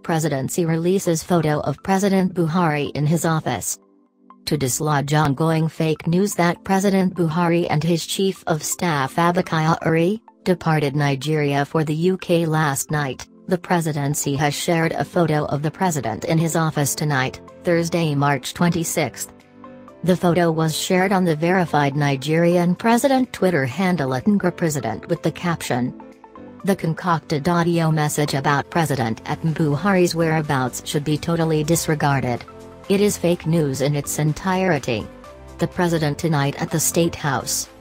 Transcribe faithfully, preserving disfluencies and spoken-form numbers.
Presidency releases photo of President Buhari in his office. To dislodge ongoing fake news that President Buhari and his Chief of Staff Abba Kyari departed Nigeria for the U K last night, the Presidency has shared a photo of the President in his office tonight, Thursday, March twenty-sixth. The photo was shared on the verified Nigerian President Twitter handle at President with the caption, "The concocted audio message about President Buhari's whereabouts should be totally disregarded. It is fake news in its entirety. The President tonight at the State House."